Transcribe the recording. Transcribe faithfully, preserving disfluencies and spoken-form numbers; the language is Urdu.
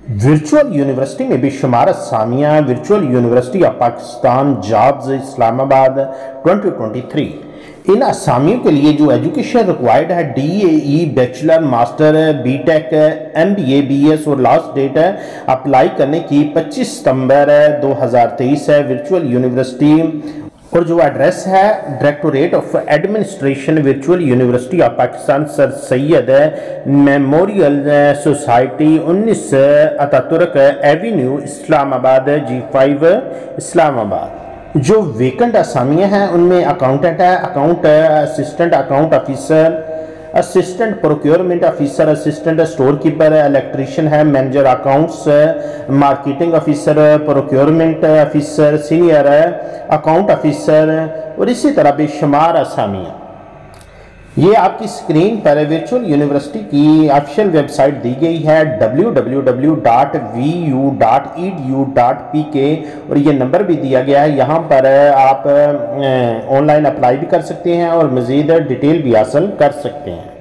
ورچوئل یونیورسٹی میں بے شمار اسامیہ۔ Virtual university of Pakistan jobs Islamabad twenty twenty three. ان اسامیوں کے لیے جو ایجوکیشن ریکوائرڈ ہے D A E bachelor, master, B tech, M B A, B S, اور لاسٹ ڈیٹ ہے اپلائی کرنے کی پچیس ستمبر دو ہزار تیئیس ہے۔ ورچوئل یونیورسٹی اور جو ایڈریس ہے directorate of administration virtual university of Pakistan sir Syed memorial society انیس Ataturk avenue Islamabad G five اسلام آباد۔ جو ویکنٹ اسامیاں ہیں ان میں اکاؤنٹنٹ ہے، account assistant, account officer, assistant procurement officer, assistant store keeper, electrician ہے، manager accounts, marketing officer, procurement officer, senior account officer, اور اسی طرح بے شمار اسامیاں۔ یہ آپ کی سکرین پر ورچوئل یونیورسٹی کی آفیشیل ویب سائٹ دی گئی ہے W W W dot V U dot E D U dot P K, اور یہ نمبر بھی دیا گیا ہے۔ یہاں پر آپ آن لائن اپلائی بھی کر سکتے ہیں اور مزید ڈیٹیل بھی حاصل کر سکتے ہیں۔